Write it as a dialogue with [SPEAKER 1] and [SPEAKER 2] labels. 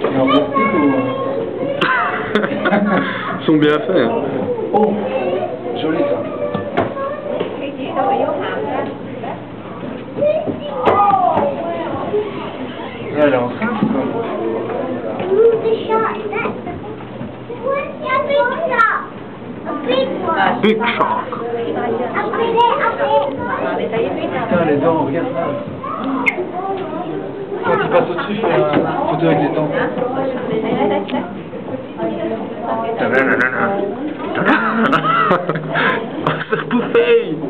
[SPEAKER 1] En plastique ou...
[SPEAKER 2] Ils sont bien faits.
[SPEAKER 1] Oh, joli ça. Là, elle est enceinte quoi.
[SPEAKER 2] Big Shark.
[SPEAKER 1] Putain, les dents, regarde ça. Quand il passe au-dessus, il fait une photo avec les dents.
[SPEAKER 2] C'est repoussé.